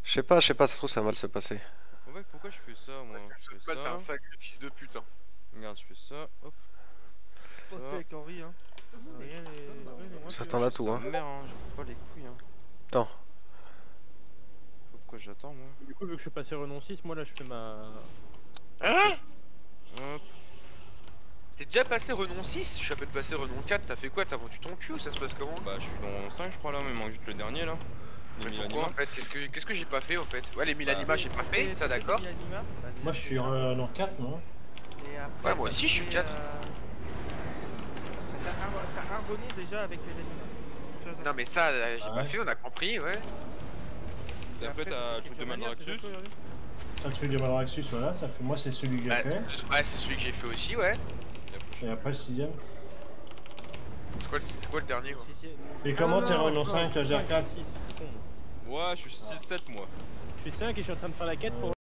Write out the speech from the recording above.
je sais pas, ça se trouve ça va mal se passer. En fait, pourquoi je fais ça moi? Ouais, Je fais t'es un ça. sac de fils de pute. Hein. Regarde, je fais ça, hop. Pas fait avec Henri, hein. Rien n'est moins Ça sûr. t'en a tout, hein. Merde, hein, je prends pas les couilles, hein. Attends. Pourquoi j'attends, moi? Du coup, vu que je suis passé Renon 6, moi là je fais ma. Hein? Hop. T'es déjà passé Renon 6? Je suis à peine passé Renon 4, t'as fait quoi? T'as vendu ton cul ou ça se passe comment? Bah, je suis dans 5, je crois, là, mais il manque juste le dernier, là. Les Mais 1000 pourquoi en animaux. fait? Qu'est-ce que j'ai pas fait en fait? Ouais, les 1000 Bah, animats j'ai pas fait, ça d'accord? Moi je suis en 4 non. Ouais, moi aussi, je suis 4. T'as abonné déjà avec les animaux. Non mais ça, j'ai Ah pas ouais. fait, on a compris, ouais. Et après, t'as le truc de Mandraxus. Un truc de Malraxus, voilà, ça fait. Moi c'est celui que j'ai Bah, fait. ouais, c'est celui que j'ai fait aussi, ouais. Et après le 6ème. C'est quoi le dernier quoi? Et comment t'es Renon 5, la GR4? Ouais, je suis 6-7, moi. Je suis 5 et je suis en train de faire la quête pour